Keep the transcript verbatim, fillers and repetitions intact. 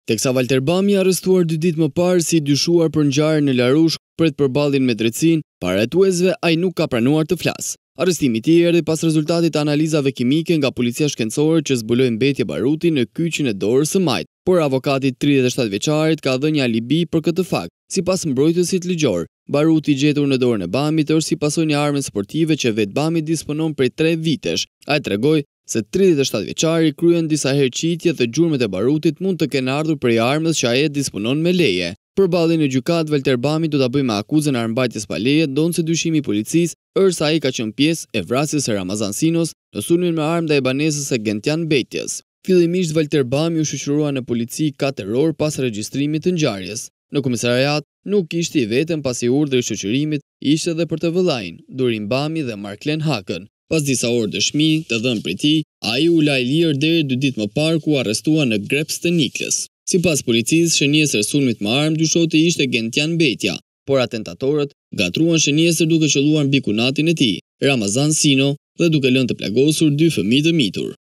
Teksa Walter Bami arrestuar dy ditë më parë si dyshuar për ngjarje në Larush pret përballjen me drejtsinë, para hetuesve ai nuk ka pranuar të flasë. Arrestimi i tij erdhi pas rezultatit të analizave kimike nga policia shkencore që zbuloi mbetje baruti në kyçin e dorës së majt, por avokati tridhjetë e shtatë vjeçarit ka dhënë një alibi për këtë fakt. Sipas mbrojtësit ligjor, baruti i gjetur në dorën e Bamit është si pasojë një arme sportive që vet Bami disponon prej tre vitesh. Ai tregoi se tridhjetë e shtatë vjeçari kryen disa herë qitje dhe gjurmët e barutit mund të kenë ardhur prej armës që ai e disponon me leje. Përballje në gjykatë, Walter Bami do ta bëjë me akuzën e armbajtjes pa leje, ndonse dyshimi i policisë është se ai ka qenë pjesë e vrasjes së Ramazan Sinos në sulmin me armë ndaj banesës së Gentian Betjes. Fillimisht Walter Bami u shoqërua në polici katër orë pas regjistrimit të ngjarjes. Në komisariat nuk ishte i vetëm pasi urdhri i shoqërimit ishte edhe për të vëllain, Durin Bami dhe Marklen Hakën. Pas disa orë dëshmi të dhënë prej tij, ai u la i lirë deri dy ditë më parë ku arrestua në Greps të Niklës. Sipas policisë, shënjesër e sulmit me armë dyshohet të ishte Gentian Betja, por atentatorët gatruan shënjesër duke qelluar mbi kunatin e tij, Ramazan Sino, dhe duke lënë të plagosur dy fëmijë të mitur.